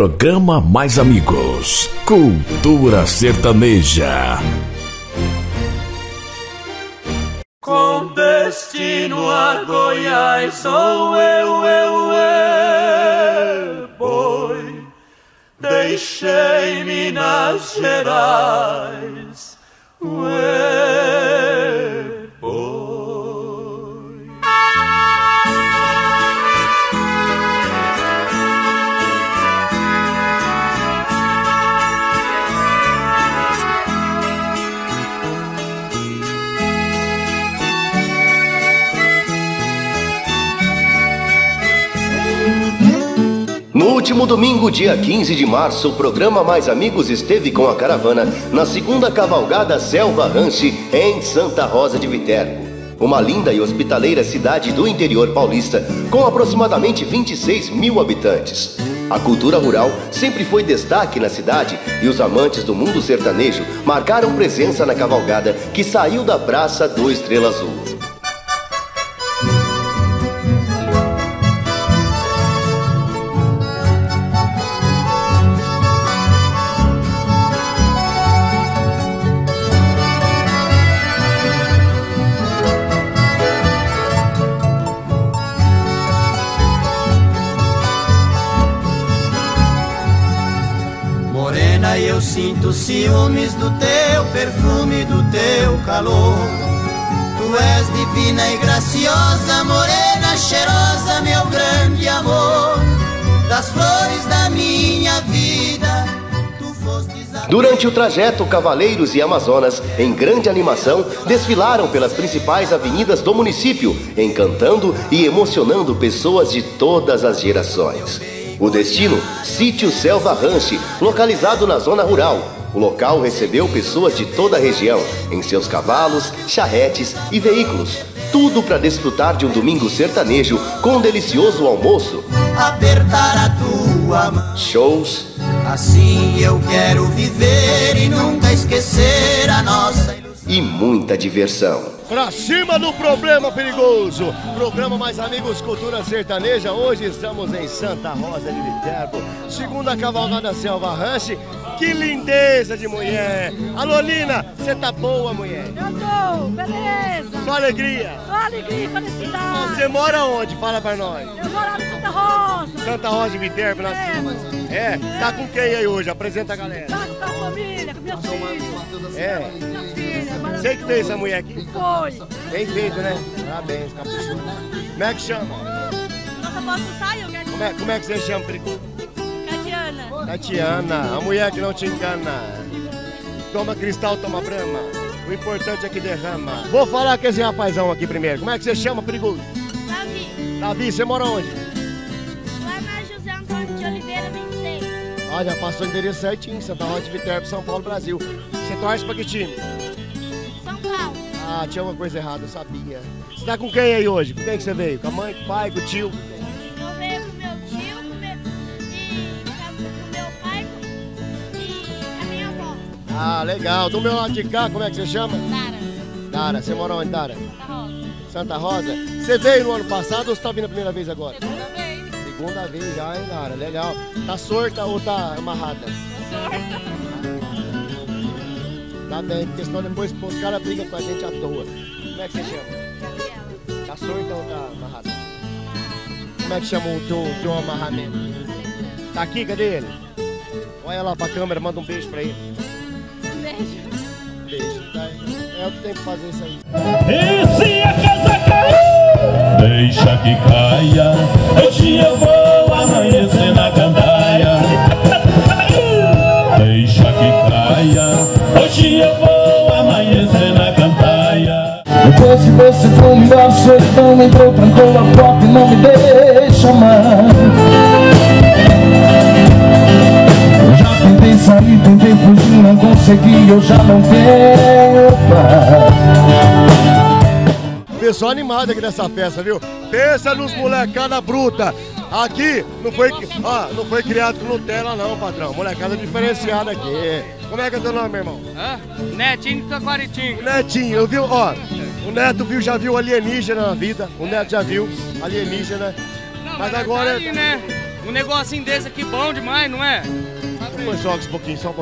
Programa Mais Amigos, Cultura Sertaneja. Com destino a Goiás, sou eu, boi. Deixei Minas Gerais, boi. No último domingo, dia 15 de março, o programa Mais Amigos esteve com a caravana na segunda cavalgada Selva Ranch em Santa Rosa de Viterbo. Uma linda e hospitaleira cidade do interior paulista, com aproximadamente 26 mil habitantes. A cultura rural sempre foi destaque na cidade e os amantes do mundo sertanejo marcaram presença na cavalgada que saiu da Praça do Estrela Azul. Eu sinto ciúmes do teu perfume, do teu calor. Tu és divina e graciosa, morena, cheirosa, meu grande amor. Das flores da minha vida, tu fostes a... Durante o trajeto, cavaleiros e amazonas, em grande animação, desfilaram pelas principais avenidas do município, encantando e emocionando pessoas de todas as gerações. O destino, Sítio Selva Ranch, localizado na zona rural. O local recebeu pessoas de toda a região, em seus cavalos, charretes e veículos. Tudo para desfrutar de um domingo sertanejo com um delicioso almoço. Apertar a tua mão. Shows. Assim eu quero viver e nunca esquecer a nossa ilusão. E muita diversão. Pra cima do problema perigoso. Programa Mais Amigos Cultura Sertaneja. Hoje estamos em Santa Rosa de Viterbo, segunda cavalgada Selva Ranch. Que lindeza de mulher. Alô, Lina, você tá boa, mulher? Eu tô, beleza. Só alegria? Só alegria e felicidade. Você mora onde? Fala pra nós. Eu moro lá em Santa Rosa. Santa Rosa de Viterbo, na cima. É? Tá com quem aí hoje? Apresenta a galera. Tá com a família, com meus filhos. É? Minhas filhas. Você que fez essa mulher aqui? Foi. Bem feito, né? Parabéns, caprichou. Como é que chama? Nossa, posso sair? Como é que você chama, Perigo? Tatiana. Tatiana, a mulher que não te engana. Toma cristal, toma brama. O importante é que derrama. Vou falar com esse rapazão aqui primeiro. Como é que você chama, Perigoso? Davi. Davi, você mora onde? Lá na José Antônio de Oliveira, 26. Ah, já passou o endereço certinho. Santa Rosa de Viterbo, São Paulo, Brasil. Você torce pra que time? São Paulo. Ah, tinha uma coisa errada, eu sabia. Você tá com quem aí hoje? Com quem que você veio? Com a mãe, com o pai, com o tio? Eu venho com meu tio, com meu pai e com a minha avó. Ah, legal. Do meu lado de cá, como é que você chama? Dara. Dara, você mora onde, Dara? Santa Rosa. Santa Rosa. Você veio no ano passado ou você tá vindo a primeira vez agora? Segunda vez. Segunda vez já, hein, Dara? Legal. Tá sorta ou tá amarrada? Tô sorda. Tá bem, porque senão depois os caras brigam com a gente à toa. Como é que você chama? Gabriela. Tá sorta ou tá amarrada? Como é que chama o teu amarramento? Tá aqui, cadê ele? Olha lá pra câmera, manda um beijo pra ele. Beijo. Beijo, tá? É o que tem que fazer isso aí. E se a casa cair, deixa que caia. Hoje eu vou amanhecer na gandaia. Deixa que caia. Hoje eu vou amanhecer na gandaia. Depois que você foi embora, solidão entrou, trancou a porta e não me deixa mais. Eu já tentei sair, tentei fugir, não consegui, eu já não tenho paz. Pessoal animado aqui nessa festa, viu? Pensa nos molecada bruta. Aqui não foi criado com Nutella não, patrão. Molecada diferenciada aqui. Como é que é teu nome, meu irmão? Netinho do Taquaritinho. Netinho, eu vi, ó. O Neto já viu alienígena na vida. O Neto já viu alienígena. Não, mas agora... Tá aí, né? Um negocinho desse aqui bom demais, não é? Põe só um pouquinho, só.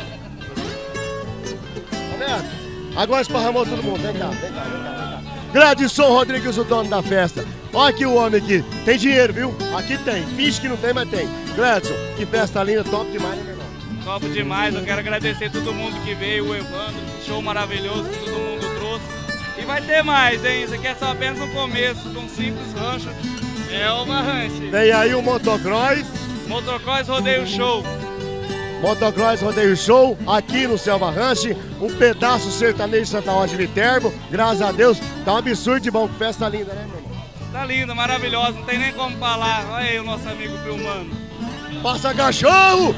Roberto, agora esparramou todo mundo. Vem cá. Gladson Rodrigues, o dono da festa. Olha aqui o homem aqui. Tem dinheiro, viu? Aqui tem. Finge que não tem, mas tem. Gladson, que festa linda, top demais, né, meu irmão? Top demais. Eu quero agradecer todo mundo que veio, o Evandro. Show maravilhoso que todo mundo trouxe. E vai ter mais, hein? Isso aqui é só apenas no começo, de um simples rancho. Selva Ranch. Tem aí o Motocross. Motocross Rodeio Show. Motocross Rodeio Show, aqui no Selva Ranch, um pedaço sertanejo de Santa Rosa de Viterbo, graças a Deus, tá um absurdo de bom, que festa linda, né, meu irmão? Tá linda, maravilhosa, não tem nem como falar. Olha aí o nosso amigo filmando. Passa cachorro!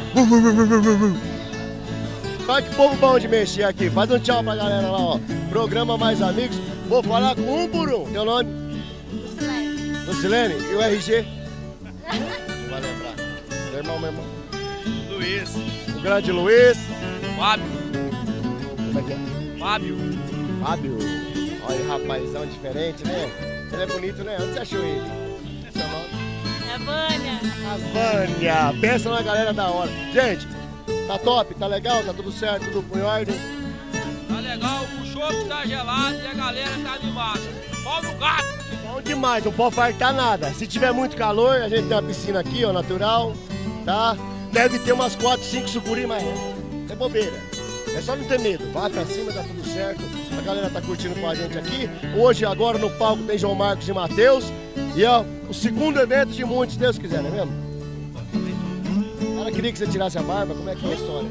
Olha que povo bom de mexer aqui, faz um tchau pra galera lá, ó. Programa Mais Amigos, vou falar com um por um. Teu nome? Lucilene. E o RG? Não vai lembrar. Meu irmão. Luiz. O grande Luiz. Fábio. Como é que é? Fábio. Olha aí, rapazão diferente, né? Ele é bonito, né? Onde você achou ele? Seu nome? É Vânia. A Vânia. Pensa numa galera da hora. Gente, tá top? Tá legal? Tá tudo certo? Tudo em ordem? Tá legal, o chopp tá gelado e a galera tá animada. Olha o gato! Bom demais, não pode faltar nada. Se tiver muito calor, a gente tem uma piscina aqui, ó, natural, tá? Deve ter umas 4, 5 sucuri, mas é bobeira. É só não ter medo. Vai pra cima, tá tudo certo. A galera tá curtindo com a gente aqui. Hoje, agora, no palco tem João Marcos e Matheus. E é o segundo evento de muitos, se Deus quiser, não é mesmo? Cara, queria que você tirasse a barba. Como é que é a história?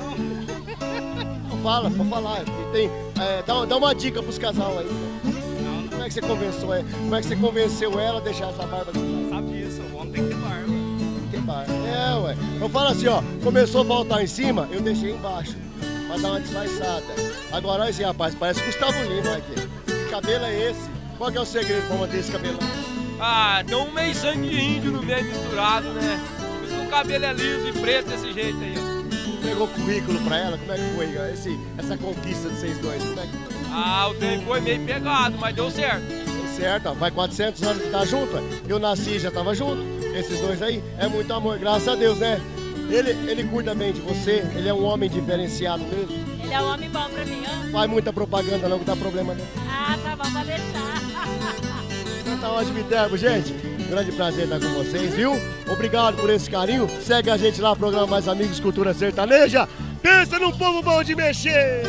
Fala, pode falar. Tem, dá uma dica pros casal aí. Como é que você convenceu ela? Como é que você convenceu ela a deixar essa barba aqui? Sabe disso, o homem tem que ter barba. Tem barba. É, ué. Eu falo assim, ó. Começou a voltar em cima, eu deixei embaixo. Pra dar uma disfarçada. Agora, olha assim, rapaz, parece Gustavo Lima aqui. Que cabelo é esse? Qual que é o segredo pra manter esse cabelão? Ah, tem um meio sangue de índio no meio misturado, né? Por isso que o cabelo é liso e preto desse jeito aí, ó. Pegou currículo pra ela? Como é que foi essa conquista de vocês dois? Como é que foi? Ah, o tempo foi meio pegado, mas deu certo. Deu certo, ó. Vai 400 anos que tá junto, ó. Eu nasci e já tava junto. Esses dois aí, é muito amor, graças a Deus, né? Ele cuida bem de você, ele é um homem diferenciado mesmo. Ele é um homem bom pra mim, ó. Faz muita propaganda não, que dá problema não. Ah, tá bom, pode deixar. Santa Rosa de Viterbo, gente. Grande prazer estar com vocês, viu? Obrigado por esse carinho. Segue a gente lá, programa Mais Amigos Cultura Sertaneja. Pensa num povo bom de mexer!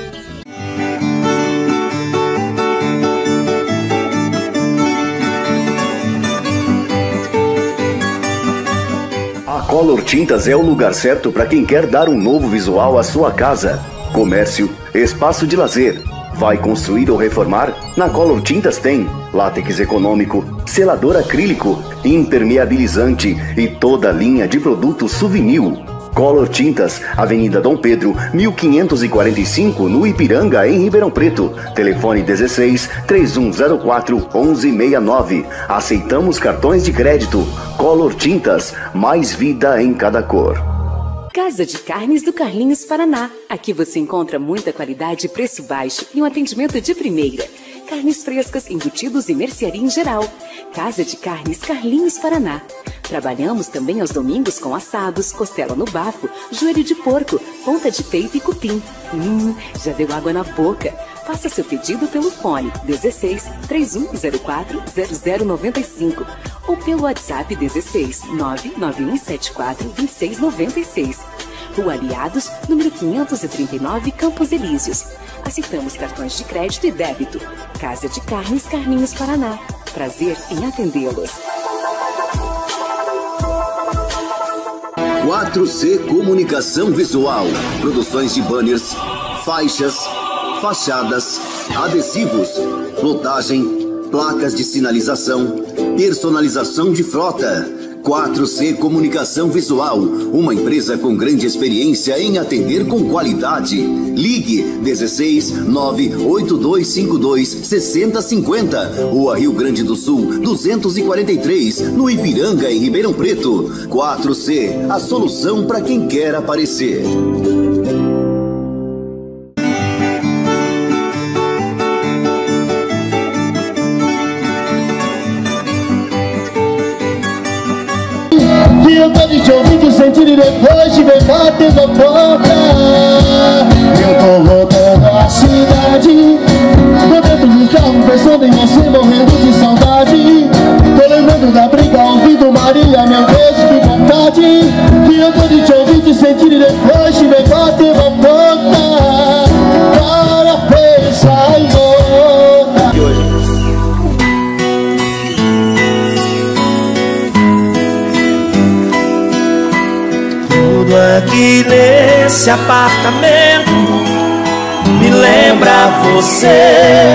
A Color Tintas é o lugar certo para quem quer dar um novo visual à sua casa. Comércio, espaço de lazer. Vai construir ou reformar? Na Color Tintas tem látex econômico, selador acrílico, impermeabilizante e toda a linha de produtos souvenir. Color Tintas, Avenida Dom Pedro, 1545, no Ipiranga, em Ribeirão Preto. Telefone 16-3104-1169. Aceitamos cartões de crédito. Color Tintas, mais vida em cada cor. Casa de Carnes do Carlinhos Paraná. Aqui você encontra muita qualidade, preço baixo e um atendimento de primeira. Carnes frescas, embutidos e mercearia em geral. Casa de Carnes Carlinhos Paraná. Trabalhamos também aos domingos com assados, costela no bafo, joelho de porco, ponta de peito e cupim. Já deu água na boca. Faça seu pedido pelo fone 16-3104-0095 ou pelo WhatsApp 16-99174-2696. Rua Aliados, número 539, Campos Elíseos. Aceitamos cartões de crédito e débito. Casa de Carnes Carlinhos Paraná. Prazer em atendê-los. 4C Comunicação Visual. Produções de banners, faixas, fachadas, adesivos, plotagem, placas de sinalização, personalização de frota. 4C Comunicação Visual, uma empresa com grande experiência em atender com qualidade. Ligue 16-98252-6050, Rua Rio Grande do Sul, 243, no Ipiranga, em Ribeirão Preto. 4C, a solução para quem quer aparecer. que eu tô de te ouvir, de sentir e depois te ver batendo a porta. Eu tô voltando à cidade, tô dentro do carro pensando em você, morrendo de saudade. Tô lembrando da briga, ouvindo Maria, meu Deus, que vontade. Que eu tô de te ouvir, de sentir e depois te ver batendo a porta. Para pensar em volta. Tudo aqui nesse apartamento me lembra você.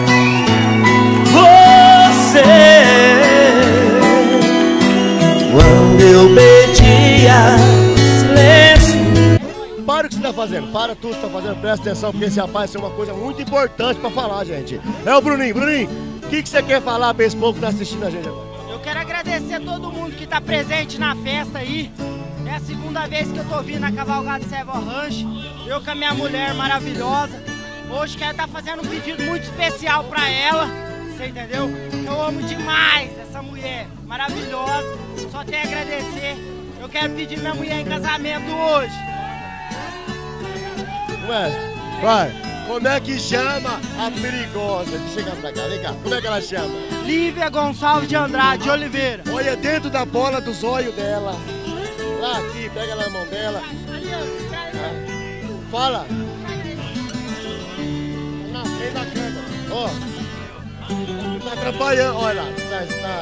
Quando eu pedia silêncio. Para o que você está fazendo, para tudo que você está fazendo, presta atenção, porque esse rapaz tem uma coisa muito importante para falar, gente. É o Bruninho. Bruninho, o que você quer falar para esse povo que está assistindo a gente agora? Eu quero agradecer a todo mundo que está presente na festa aí. É a segunda vez que eu tô vindo na Cavalgada Selva Ranch. Eu com a minha mulher maravilhosa. Hoje quero estar fazendo um pedido muito especial para ela. Você entendeu? Eu amo demais essa mulher maravilhosa. Só tenho a agradecer. Eu quero pedir minha mulher em casamento hoje. Ué, vai. Como é que chama a perigosa? Chega pra cá, vem cá. Como é que ela chama? Lívia Gonçalves de Andrade de Oliveira. Olha dentro da bola dos olhos dela. Lá aqui, pega na mão dela. Fala. Na frente da câmera. Ó. Tá atrapalhando. Olha lá. Tá.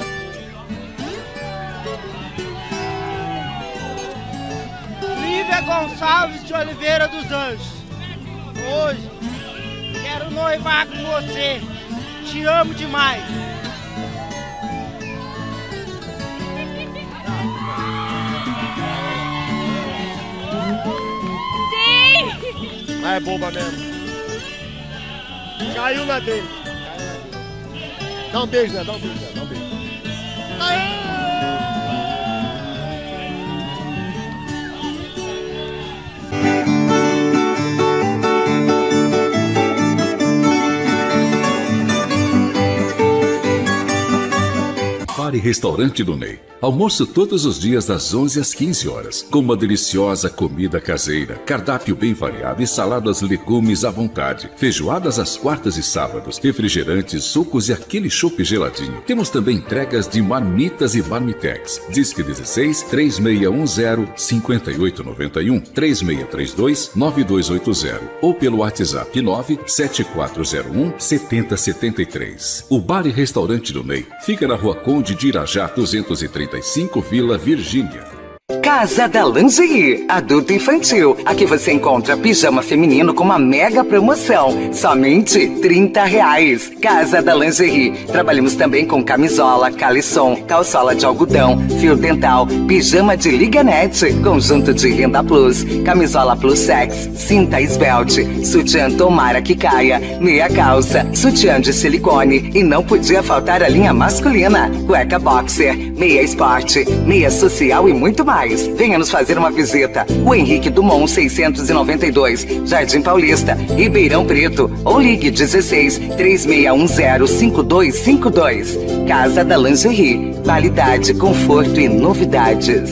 Lívia Gonçalves de Oliveira dos Anjos. Hoje quero noivar com você. Te amo demais. Ah, é boba mesmo. Caiu na dele. Dá um beijo, né? Dá um beijo. Aê! Bar e Restaurante do Ney. Almoço todos os dias das 11 às 15 horas, com uma deliciosa comida caseira, cardápio bem variado e saladas, legumes à vontade, feijoadas às quartas e sábados, refrigerantes, sucos e aquele chopp geladinho. Temos também entregas de marmitas e marmitex. Disque 16 3610 5891 3632 9280 ou pelo WhatsApp 97401 7073. O Bar e Restaurante do Ney fica na Rua Conde de Irajá 235, Vila Virgínia. Casa da Lingerie, adulto e infantil. Aqui você encontra pijama feminino com uma mega promoção, somente R$30. Casa da Lingerie. Trabalhamos também com camisola, caleçon, calçola de algodão, fio dental, pijama de liganete, conjunto de renda plus, camisola plus sex, cinta esbelte, sutiã tomara que caia, meia calça, sutiã de silicone e não podia faltar a linha masculina, cueca boxer, meia esporte, meia social e muito mais. Venha nos fazer uma visita. O Henrique Dumont 692, Jardim Paulista, Ribeirão Preto, ou ligue 16 3610 5252. Casa da Lingerie, qualidade, conforto e novidades.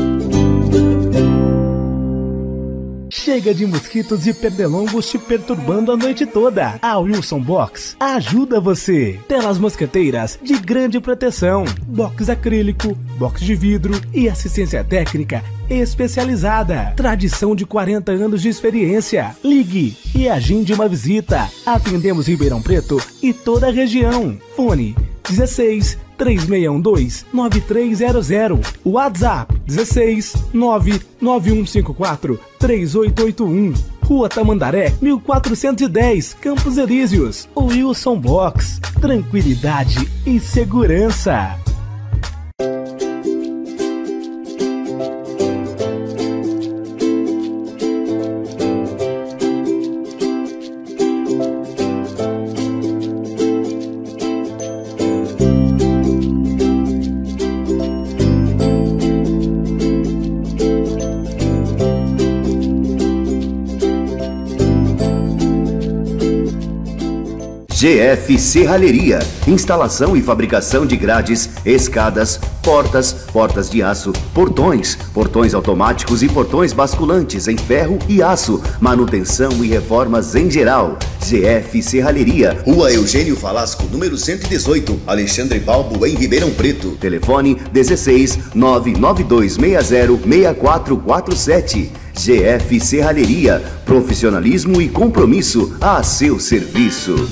Chega de mosquitos e pernilongos te perturbando a noite toda. A Wilson Box ajuda você. Telas mosqueteiras de grande proteção, box acrílico, box de vidro e assistência técnica especializada. Tradição de 40 anos de experiência. Ligue e agende uma visita. Atendemos Ribeirão Preto e toda a região. Fone 16 3612 9300. WhatsApp 16 99154 3881. Rua Tamandaré 1410, Campos Elíseos. Wilson Box, tranquilidade e segurança. GF Serralheria, instalação e fabricação de grades, escadas, portas, portas de aço, portões, portões automáticos e portões basculantes em ferro e aço, manutenção e reformas em geral. GF Serralheria, Rua Eugênio Falasco, número 118, Alexandre Balbo, em Ribeirão Preto. Telefone 16 99260 6447. GF Serralheria, profissionalismo e compromisso a seu serviço.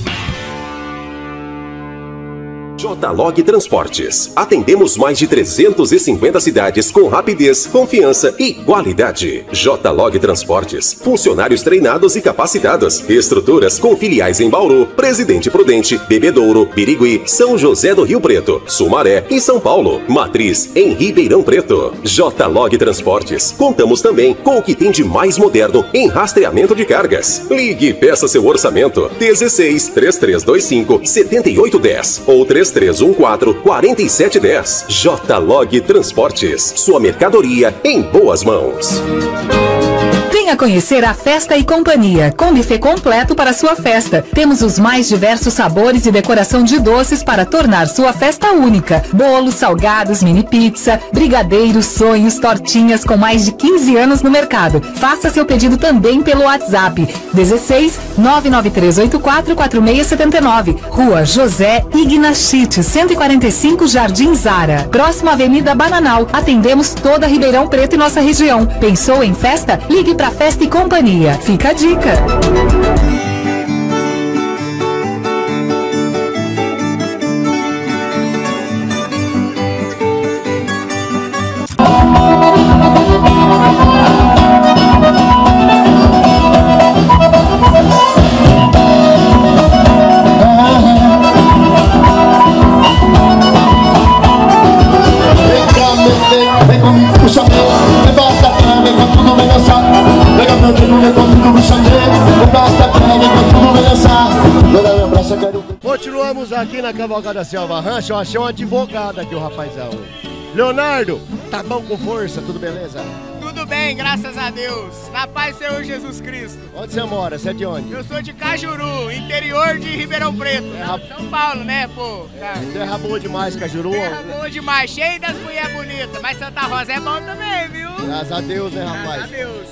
J-Log Transportes. Atendemos mais de 350 cidades com rapidez, confiança e qualidade. J-Log Transportes. Funcionários treinados e capacitados. Estruturas com filiais em Bauru, Presidente Prudente, Bebedouro, Birigui, São José do Rio Preto, Sumaré e São Paulo. Matriz em Ribeirão Preto. J-Log Transportes. Contamos também com o que tem de mais moderno em rastreamento de cargas. Ligue e peça seu orçamento. 16 3325 7810 ou 3314-4710. J-Log Transportes. Sua mercadoria em boas mãos. Venha conhecer a Festa e Companhia, com buffet completo para sua festa. Temos os mais diversos sabores e decoração de doces para tornar sua festa única. Bolos, salgados, mini pizza, brigadeiros, sonhos, tortinhas com mais de 15 anos no mercado. Faça seu pedido também pelo WhatsApp 16 99384 4679. Rua José Ignachite, 145 Jardim Zara. Próximo à Avenida Bananal. Atendemos toda Ribeirão Preto e nossa região. Pensou em festa? Ligue para Festa e Companhia. Fica a dica. Vem comigo, puxa meu, vem basta pra vem com tudo, vem dançar. Pega meu dedo, vem com tudo, puxa meu, vem basta pra vem com tudo, vem dançar. Toda minha praça quero. Continuamos aqui na Cavalgada Selva Rancho. Eu achei um advogado aqui, o rapazão. Leonardo, tá bom com força? Tudo beleza? Tudo bem, graças a Deus. Na paz, Senhor Jesus Cristo. Onde você mora? Você é de onde? Eu sou de Cajuru, interior de Ribeirão Preto. São Paulo, né, pô? Terra boa demais, Cajuru. Terra boa demais, cheio das mulheres bonitas. Mas Santa Rosa é bom também, viu? Graças a Deus, né, rapaz? Graças a Deus.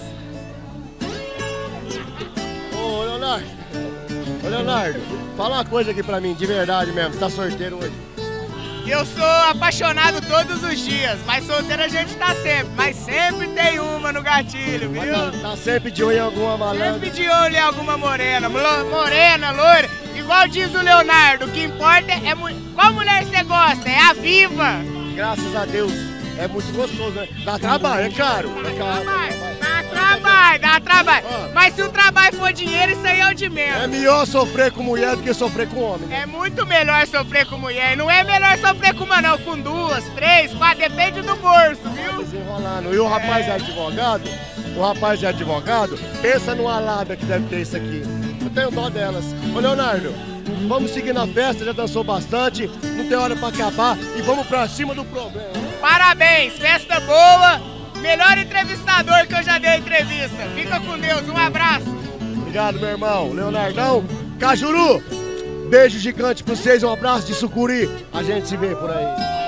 Ô, Leonardo, fala uma coisa aqui pra mim, de verdade mesmo. Você tá solteiro hoje? Eu sou apaixonado todos os dias, mas solteiro a gente tá sempre. Mas sempre tem uma no gatilho, viu? Tá sempre de olho em alguma malandra? Sempre de olho em alguma morena. Morena, loira. Igual diz o Leonardo, o que importa é qual mulher você gosta, é a viva. Graças a Deus, é muito gostoso, né? Dá trabalho, é caro. Dá trabalho. Mas se o trabalho for dinheiro, isso aí é o de menos. É melhor sofrer com mulher do que sofrer com homem, né? É muito melhor sofrer com mulher. Não é melhor sofrer com uma não, com 2, 3, 4, depende do bolso, viu? Desenrolando. E o rapaz é advogado? O rapaz é advogado? Pensa numa lábia que deve ter isso aqui. Eu tenho dó delas. Ô, Leonardo, vamos seguir na festa, já dançou bastante, não tem hora pra acabar e vamos pra cima do problema. Parabéns, festa boa, melhor entrevistador que eu já dei entrevista. Fica com Deus, um abraço. Obrigado, meu irmão. Leonardão, Cajuru, beijo gigante pra vocês, um abraço de sucuri. A gente se vê por aí.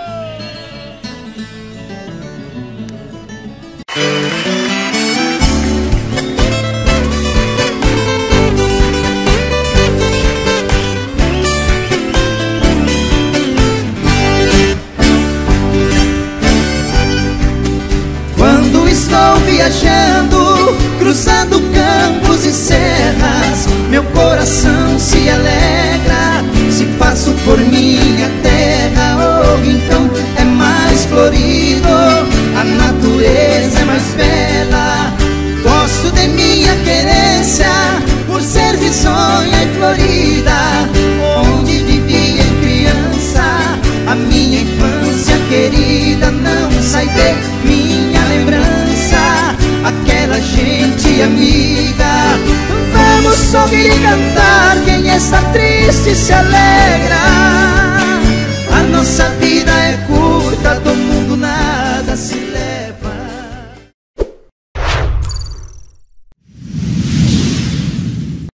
Quando estou viajando, cruzando campos e serras, meu coração se alegra. Se passo por minha terra, oh, então é mais florido, a natureza é mais bela. Gosto de minha querência, por ser risonha e florida, onde vivi em criança, a minha infância querida. Não sai de minha lembrança, aquela gente amiga. Vamos ouvir e cantar, quem está triste se alegra.